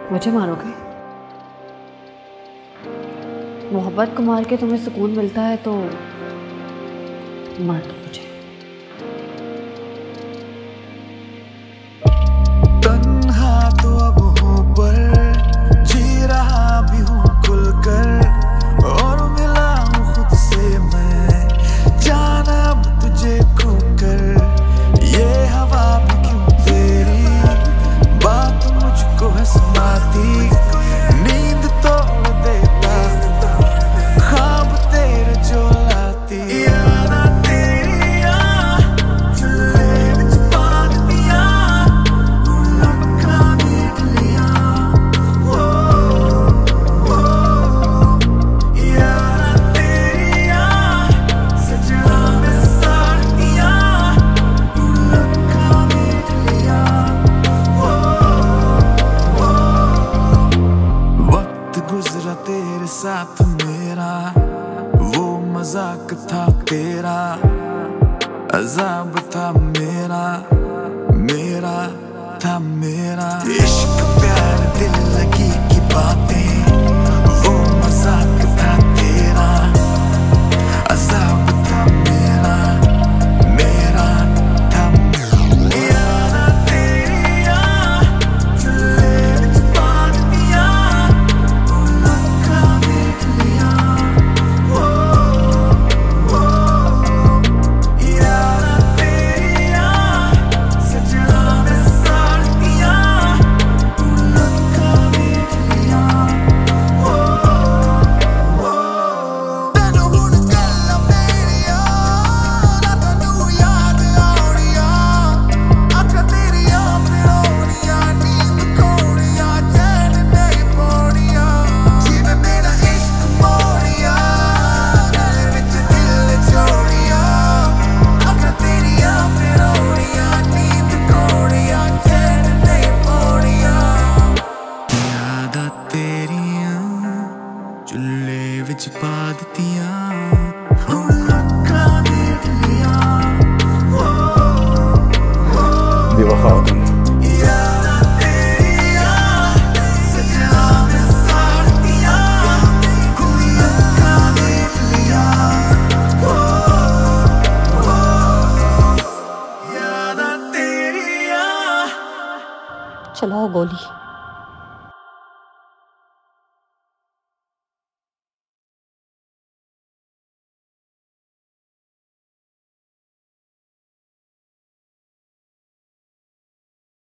मुझे मारोगे? मोहब्बत को मार के तुम्हें सुकून मिलता है तो मार दो मुझे। तन्हा तो अब हूँ पर जी रहा भी हूँ खुलकर और मिला हूँ खुद से मैं जाना अब तुझे खोकर ये हवा भी क्यों तेरी बात मुझको है सुनाती नींद तोड़ देता ख्वाब तेरे जो लाती यादां तेरियां चुल्हे विच पा दित्तियां हुण अखां मीट लियां वो यादां तेरियां सजना मैं साड़तियां हुण अखां मीट लियां वक्त गुजरा तेरे साथ मेरा वो मजाक था तेरा अजाब था मेरा मेरा था मेरा इश्क प्यार दिल लगी की बातें वो मजाक था तेरा अजाब था मेरा मेरा था मेरा यादां तेरियां चुल्हे विच पा दित्तियां हुण अखां मीट लियां यादां तेरियां सजना मैं साड़तियां हुण अखां मीट लियां तैनूं हुण गल्लां मेरियां रातां नूं याद आउणियां अखां तेरियां फिरौणियां नींद खोणियां चैन नहीं पौणियां जिवें मेरा इश्क मोड़ियां गले विच दिल जोड़ियां अखां तेरियां फिरौणियां नींद खोणियां चैन नहीं पौणियां यादां तेरियां चुल्हे विच पा दित्तियां हुण अखां मीट लियां बेवफा हो तुम। यादां तेरियां सजना मैं साड़तियां हुण अखां मीट लियां यादां तेरियां चलाओ गोली।